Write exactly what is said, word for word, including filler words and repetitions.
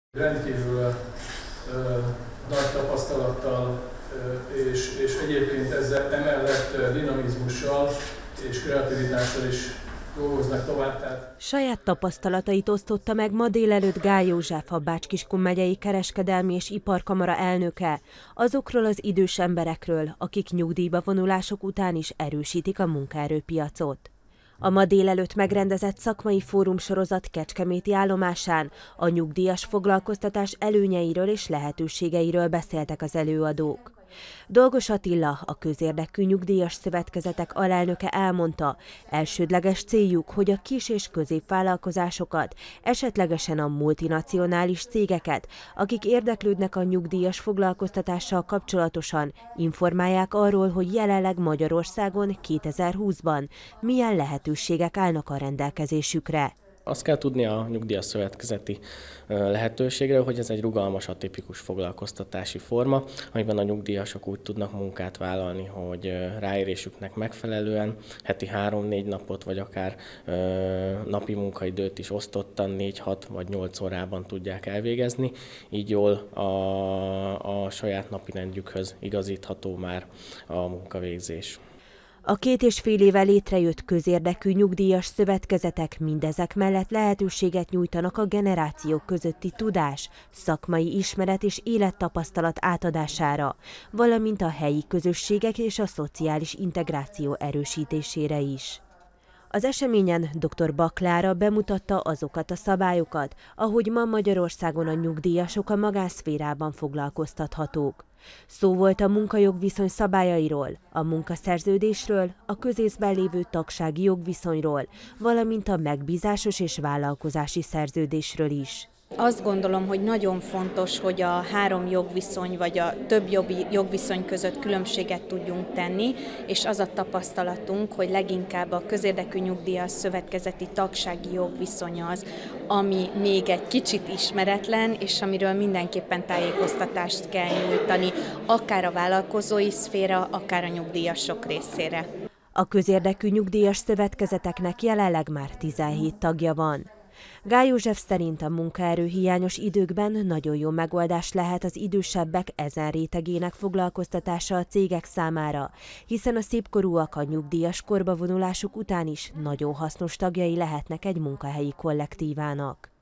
Rendkívül ö, nagy tapasztalattal ö, és, és egyébként ezzel emellett dinamizmussal és kreativitással is dolgoznak tovább. Tehát... Saját tapasztalatait osztotta meg ma délelőtt Gály József, a Bács-Kiskun megyei kereskedelmi és iparkamara elnöke, azokról az idős emberekről, akik nyugdíjba vonulások után is erősítik a munkaerőpiacot. A ma délelőtt megrendezett szakmai fórumsorozat kecskeméti állomásán a nyugdíjas foglalkoztatás előnyeiről és lehetőségeiről beszéltek az előadók. Dolgos Attila, a Közérdekű Nyugdíjas Szövetkezetek alelnöke elmondta, elsődleges céljuk, hogy a kis- és középvállalkozásokat, esetlegesen a multinacionális cégeket, akik érdeklődnek a nyugdíjas foglalkoztatással kapcsolatosan, informálják arról, hogy jelenleg Magyarországon kétezer-húszban milyen lehetőségek állnak a rendelkezésükre. Azt kell tudni a nyugdíjas szövetkezeti lehetőségről, hogy ez egy rugalmas, atipikus foglalkoztatási forma, amiben a nyugdíjasok úgy tudnak munkát vállalni, hogy ráérésüknek megfelelően heti három-négy napot, vagy akár napi munkaidőt is osztottan négy-hat vagy nyolc órában tudják elvégezni, így jól a, a saját napirendjükhöz igazítható már a munkavégzés. A két és fél éve létrejött közérdekű nyugdíjas szövetkezetek mindezek mellett lehetőséget nyújtanak a generációk közötti tudás, szakmai ismeret és élettapasztalat átadására, valamint a helyi közösségek és a szociális integráció erősítésére is. Az eseményen dr. Bak Klára bemutatta azokat a szabályokat, ahogy ma Magyarországon a nyugdíjasok a magánszférában foglalkoztathatók. Szó volt a munkajogviszony szabályairól, a munkaszerződésről, a közészben lévő tagsági jogviszonyról, valamint a megbízásos és vállalkozási szerződésről is. Azt gondolom, hogy nagyon fontos, hogy a három jogviszony vagy a több jogviszony között különbséget tudjunk tenni, és az a tapasztalatunk, hogy leginkább a közérdekű nyugdíjas szövetkezeti tagsági jogviszony az, ami még egy kicsit ismeretlen, és amiről mindenképpen tájékoztatást kell nyújtani, akár a vállalkozói szféra, akár a nyugdíjasok részére. A közérdekű nyugdíjas szövetkezeteknek jelenleg már tizenhét tagja van. Gály József szerint a munkaerőhiányos időkben nagyon jó megoldás lehet az idősebbek ezen rétegének foglalkoztatása a cégek számára, hiszen a szépkorúak a nyugdíjas korba vonulásuk után is nagyon hasznos tagjai lehetnek egy munkahelyi kollektívának.